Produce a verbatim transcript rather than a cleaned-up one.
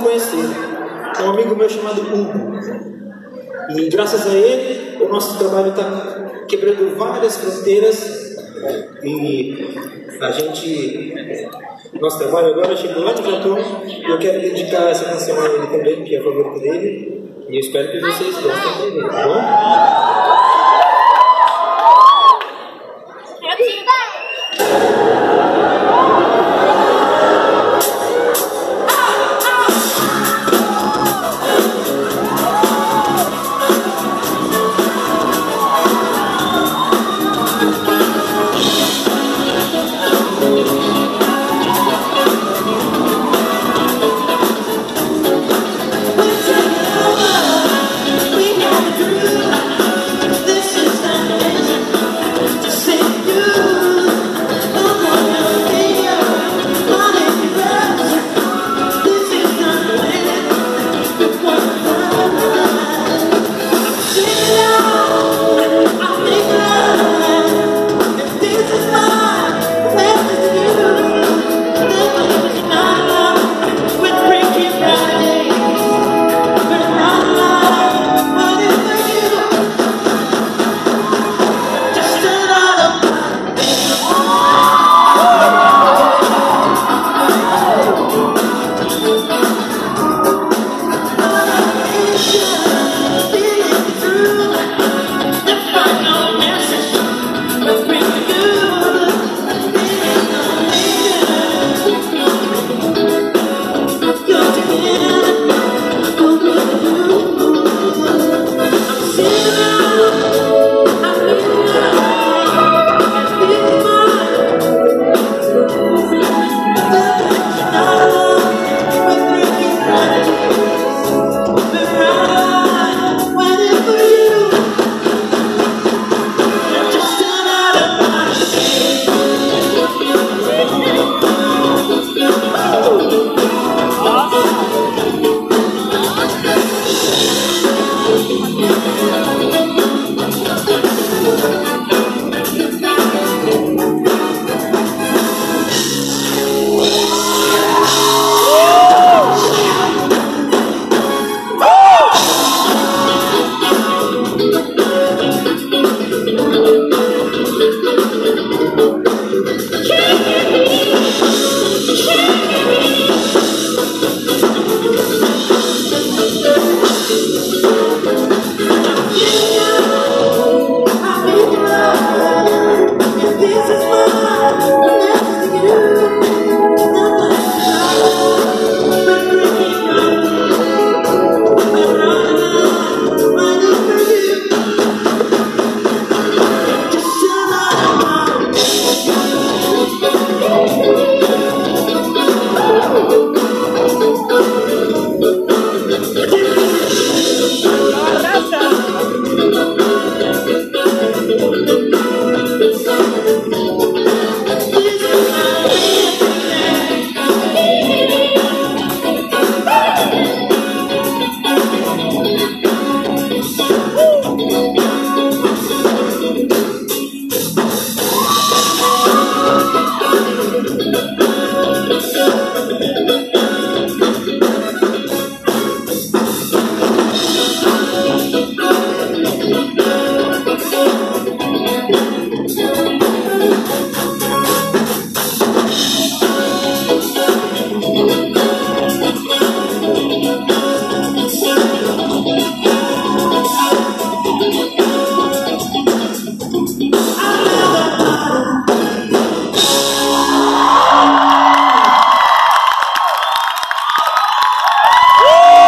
conhecer. É um amigo meu chamado Hugo. E graças a ele, o nosso trabalho está quebrando várias fronteiras. E a gente, nosso trabalho agora chegou lá no Japão. E eu quero dedicar essa canção a ele também, que é a favorita dele. E eu espero que vocês gostem também, tá bom?